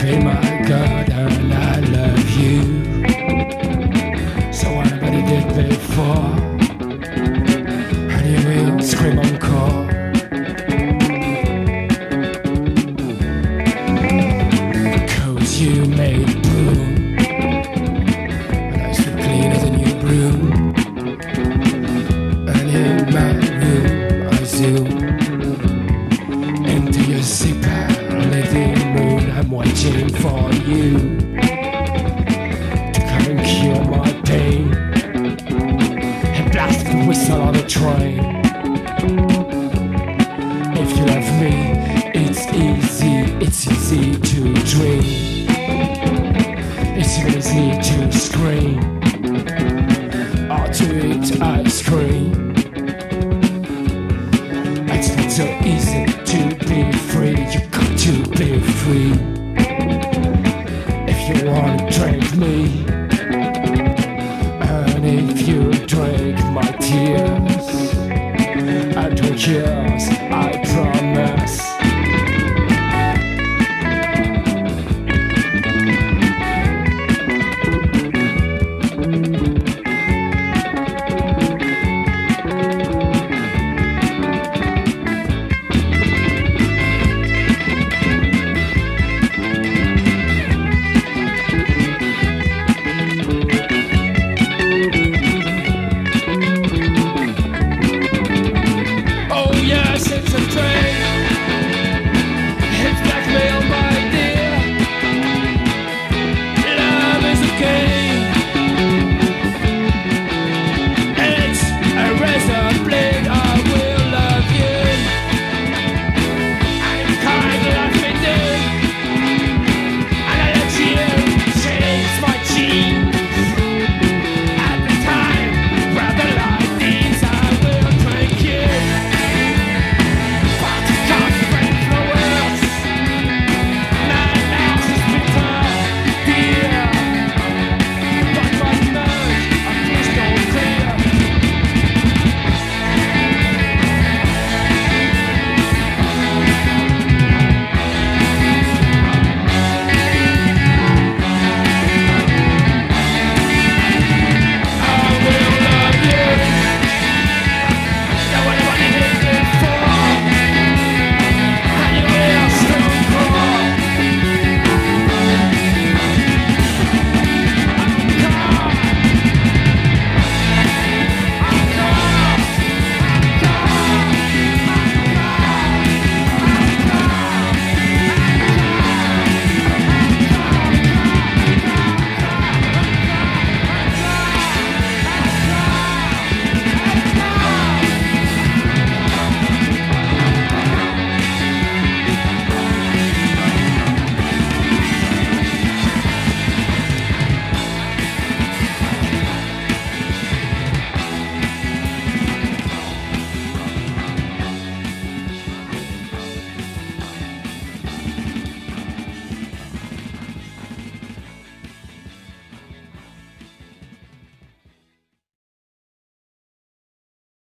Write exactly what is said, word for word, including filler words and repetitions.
be my God and I love you. So anybody did before, and you will scream encore. Cause you made boom, and I sleep cleaner than you broom. And in my room I zoom into your super living moon. I'm waiting for you to come and cure my pain and blast the whistle on a train. If you love me, it's easy, it's easy to dream. It's easy to scream. Or to eat ice cream. It's not so easy to be free. You got to be free. If you wanna drink me, and if you drink my tears, I drink yours.